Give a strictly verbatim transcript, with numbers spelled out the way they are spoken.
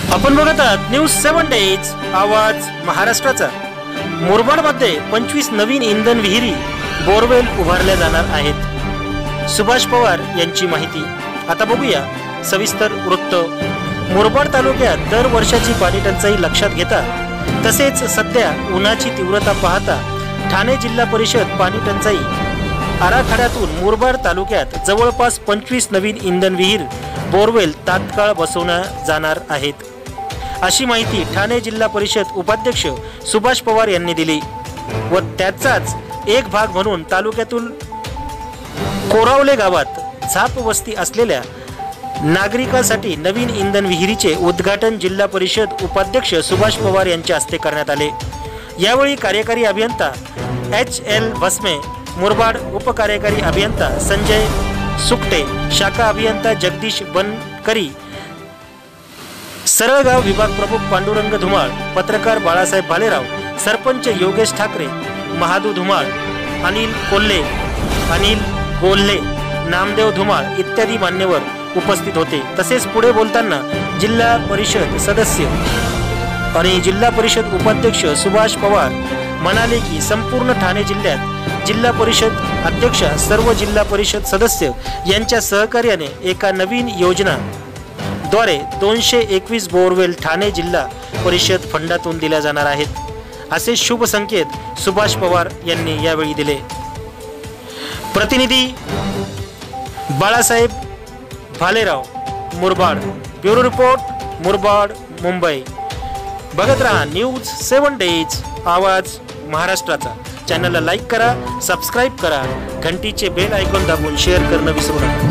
आपण बघत आहात न्यूज सेवन डेज आवाज महाराष्ट्राचा। मुरबाडमध्ये पंचवीस नवीन इंधन विहिरी बोरवेल उभारल्या जाणार आहेत। सुभाष पवार यांची माहिती। आता बघूया सविस्तर वृत्त। मुरबाड तालुक्यात दर वर्षाची पाणी टंचाई लक्षात घेता तसेच सध्या उन्हाची तीव्रता पाहता ठाणे जिल्हा परिषद पाणी टंचाई आराखड्यातून मुरबाड तालुक्यात जवळपास पंचवीस नवीन इंधन विहीर बोरवेल तात्काळ बसवण्यात जाणार आहेत, अशी माहिती ठाणे जिल्हा परिषद उपाध्यक्ष सुभाष पवार यांनी दिली। व त्याचाच एक भाग म्हणून तालुक्यातील कोरावले गावात झाप वस्ती असलेल्या नागरिकांसाठी नवीन इंधन विहिरीचे उद्घाटन जिल्हा परिषद उपाध्यक्ष सुभाष पवार यांच्या हस्ते करण्यात आले। यावेळी कार्यकारी अभियंता एच एल भस्मे, मुरबाड उपकार्यकारी अभियंता संजय सुकटे, शाखा अभियंता जगदीश बनकरी, सरळगाव विभाग प्रमुख पांडुरंग धुमाळ, पत्रकार बाळासाहेब भालेराव, सरपंच योगेश ठाकरे, महादू धुमाळ, अनिल कोल्हे, अनिल गोल्हे, नामदेव धुमाळ इत्यादी मान्यवर उपस्थित होते। तसेच पुढे बोलताना जिल्हा परिषद सदस्य आणि जिल्हा परिषद उपाध्यक्ष सुभाष पवार म्हणाले की संपूर्ण ठाणे जिल्ह्यात जिल्हा परिषद अध्यक्ष सर्व जिल्हा परिषद सदस्य यांच्या सहकार्याने एका नवीन योजना द्वारे दोनशे एकवीस बोरवेल ठाणे जिल्हा परिषद फंडातून दिल्या जाणार आहेत, असे शुभ संकेत सुभाष पवार यांनी यावेळी दिले। प्रतिनिधी Balasaheb Bhalerao, Murbad. Bureau report, Murbad, Mumbai. Baghat Raha news सेवन डेज आवाज महाराष्ट्राचा। चॅनलला लाईक करा, सबस्क्राइब करा, घंटीचे बेल आयकॉन दाबून शेअर करणं विसरू नका।